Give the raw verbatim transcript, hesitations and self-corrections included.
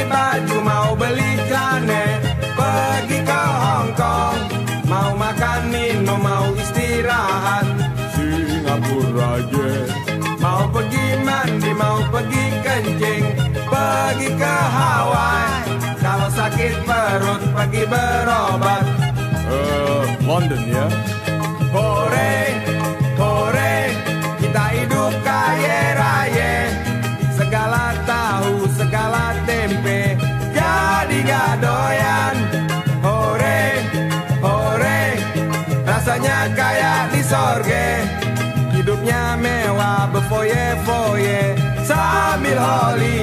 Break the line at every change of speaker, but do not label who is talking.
baju, mau beli celana, pergi ke Hong Kong, mau makan minum, mau istirahat, Singapura aja. Mau pergi mandi, mau pergi kencing, pergi ke Hawaii. Kalau sakit perut, pergi berobat, uh, London ya. Hore, hore, kita hidup kaya raya, segala tahu, segala tempe, jadi gak doyan. Hore, hore, rasanya kayak di sorge, hidupnya mewah berfoye-foye sambil holi